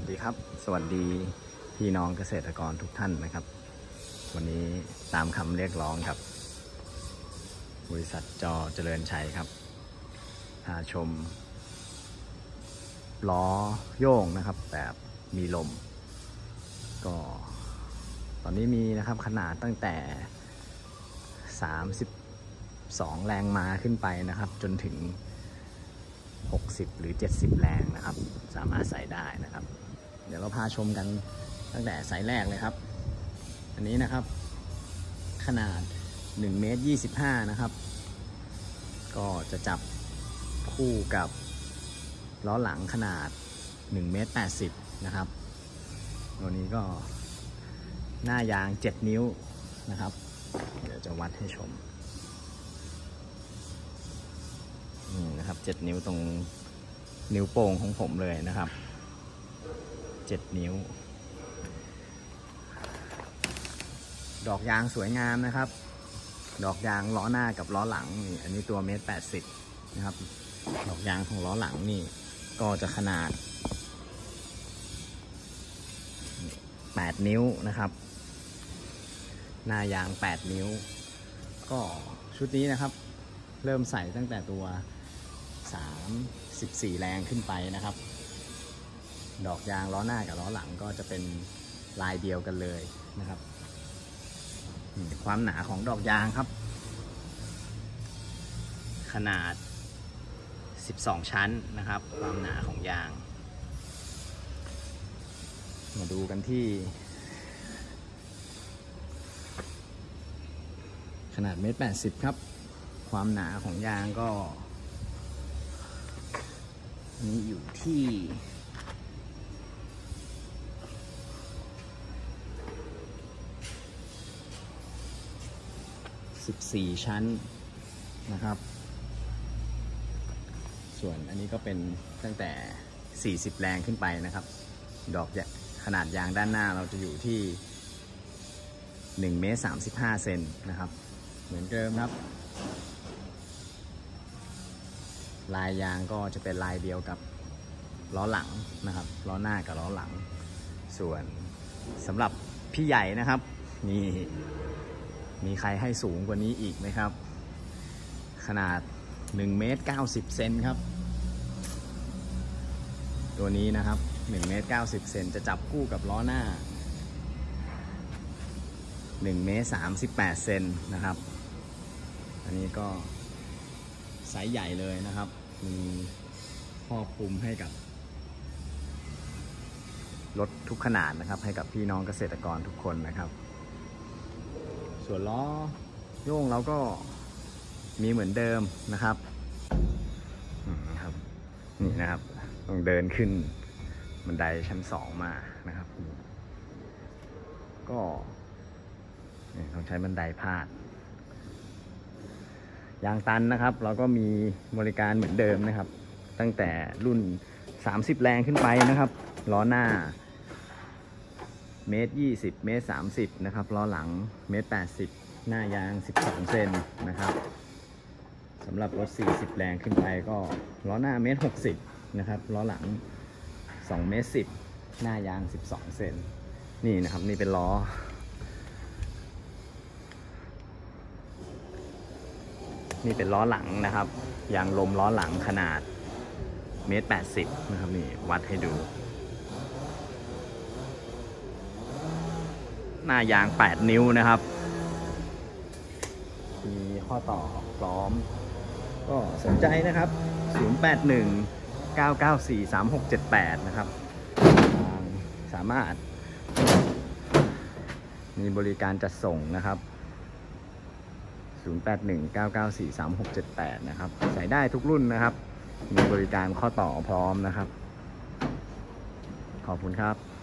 ดีครับสวัสดีพี่น้องเกษตรกรทุกท่านนะครับวันนี้ตามคำเรียกร้องครับบริษัทจเจริญชัยครับพาชมล้อโยงนะครับแบบมีลมก็ตอนนี้มีนะครับขนาดตั้งแต่32แรงม้าขึ้นไปนะครับจนถึง60หรือ70แรงนะครับสามารถใส่ได้นะครับเดี๋ยวเราพาชมกันตั้งแต่ไซส์แรกเลยครับอันนี้นะครับขนาด1.25 เมตรนะครับก็จะจับคู่กับล้อหลังขนาด1.80 เมตรนะครับตัวนี้ก็หน้ายาง7นิ้วนะครับเดี๋ยวจะวัดให้ชมนะครับ7นิ้วตรงนิ้วโป้งของผมเลยนะครับ7นิ้วดอกยางสวยงามนะครับดอกยางล้อหน้ากับล้อหลังนี่อันนี้ตัว1.80 เมตรนะครับดอกยางของล้อหลังนี่ก็จะขนาด8นิ้วนะครับหน้ายาง8นิ้วก็ชุดนี้นะครับเริ่มใส่ตั้งแต่ตัว34แรงขึ้นไปนะครับดอกยางล้อหน้ากับล้อหลังก็จะเป็นลายเดียวกันเลยนะครับความหนาของดอกยางครับขนาด12ชั้นนะครับความหนาของยางมาดูกันที่ขนาด1.80 เมตรครับความหนาของยางก็นี่อยู่ที่14ชั้นนะครับส่วนอันนี้ก็เป็นตั้งแต่40แรงขึ้นไปนะครับดอกขนาดยางด้านหน้าเราจะอยู่ที่1.35 เมตรนะครับเหมือนเดิมครับลายยางก็จะเป็นลายเดียวกับล้อหลังนะครับล้อหน้ากับล้อหลังส่วนสำหรับพี่ใหญ่นะครับนี่มีใครให้สูงกว่านี้อีกไหมครับขนาด1.90 เมตรครับตัวนี้นะครับ1.90 เมตรจะจับคู่กับล้อหน้า1.38 เมตรนะครับอันนี้ก็ไซส์ใหญ่เลยนะครับมีครอบคลุมให้กับรถทุกขนาดนะครับให้กับพี่น้องเกษตรกรทุกคนนะครับส่วนล้อโย่งเราก็มีเหมือนเดิมนะครับนี่นะครับต้องเดินขึ้นบันไดชั้น2มานะครับก็ต้องใช้บันไดพาดยางตันนะครับเราก็มีบริการเหมือนเดิมนะครับตั้งแต่รุ่น30แรงขึ้นไปนะครับล้อหน้า1.20 เมตร1.30 เมตรนะครับล้อหลัง1.80 เมตรหน้ายาง12เซนนะครับสำหรับรถ40แรงขึ้นไปก็ล้อหน้า1.60 เมตรนะครับล้อหลัง2.10 เมตรหน้ายาง12เซนนี่นะครับนี่เป็นล้อนี่เป็นล้อหลังนะครับยางลมล้อหลังขนาด1.80 เมตรนะครับนี่วัดให้ดูหน้ายาง8นิ้วนะครับมีข้อต่อพร้อมก็สนใจนะครับ0819943678นะครับสามารถมีบริการจัดส่งนะครับ0819943678นะครับใส่ได้ทุกรุ่นนะครับมีบริการข้อต่อพร้อมนะครับขอบคุณครับ